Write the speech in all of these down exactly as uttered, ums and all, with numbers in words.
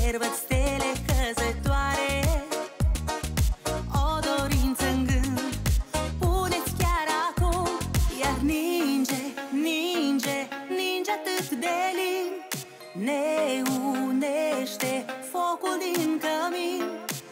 cer văd stele căzătoare, o dorință în gând, puneți chiar acum. Iar ninge, ninge, ninge atât de lin, ne unește focul din cămin.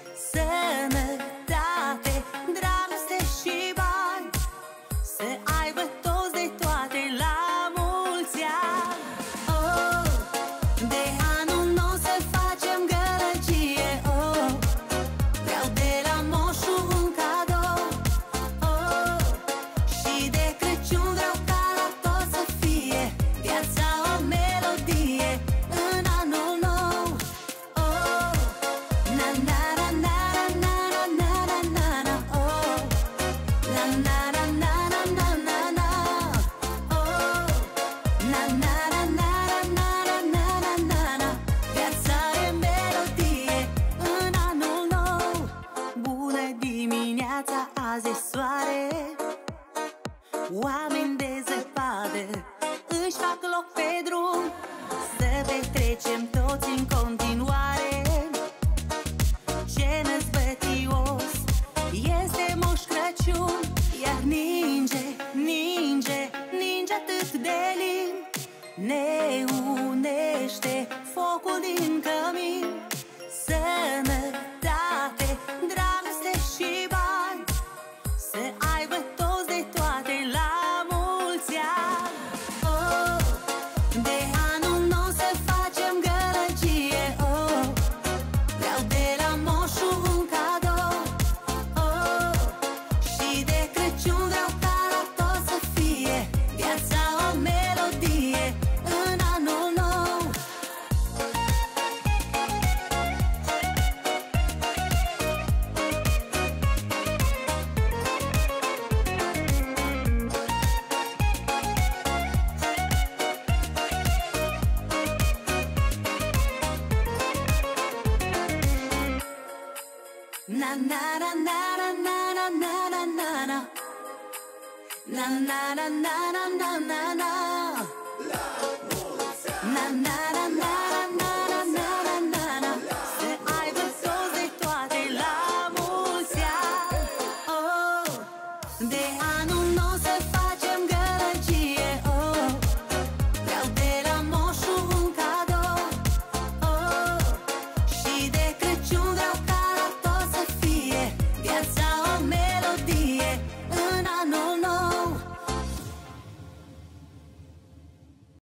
Sănătate, dragoste și bani, să aibă toți de toate la mulți ani. Oh, de anul nou să facem gălăgie. Oh, vreau de la moșu un cadou. Oh, și de Crăciun vreau ca la tot să fie viața o melodie în anul nou. Oh, na na na na na na na na na. Oh, na na na na na na na na. Oh, na na na na na na na na na na. Viața e melodie în anul nou. Bună dimineața, azi e soare, oameni de zăpadă își fac loc pe drum, să petrecem toți în continuare. Ce năzbătios este Moș Crăciun, iar ninge, ninge, ninge atât de lin, ne unește focul din cămin. Sănătate, dragoste și bani, să aibă toți de toate la mulți ani. Oh, de anul nou să facem gălăgie. Oh, vreau de la moșu un cadou. Oh, și de Crăciun vreau ca la tot să fie viața o melodie în anul nou. Na na na na na na na na na na. Na na na na na na na na. Na na na na na na na na na. Să aibă toți de toate la mulți ani. Oh, de